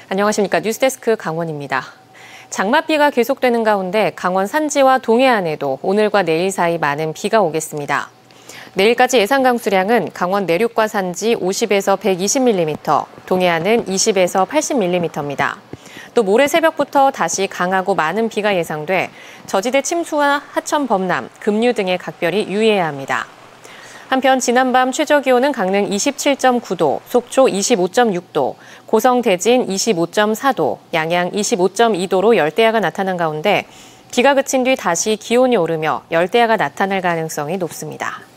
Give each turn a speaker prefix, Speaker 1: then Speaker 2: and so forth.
Speaker 1: 안녕하십니까. 뉴스데스크 강원입니다. 장맛비가 계속되는 가운데 강원 산지와 동해안에도 오늘과 내일 사이 많은 비가 오겠습니다. 내일까지 예상 강수량은 강원 내륙과 산지 50에서 120mm, 동해안은 20에서 80mm입니다. 또 모레 새벽부터 다시 강하고 많은 비가 예상돼 저지대 침수와 하천 범람, 급류 등에 각별히 유의해야 합니다. 한편 지난밤 최저기온은 강릉 27.9도, 속초 25.6도, 고성 대진 25.4도, 양양 25.2도로 열대야가 나타난 가운데 비가 그친 뒤 다시 기온이 오르며 열대야가 나타날 가능성이 높습니다.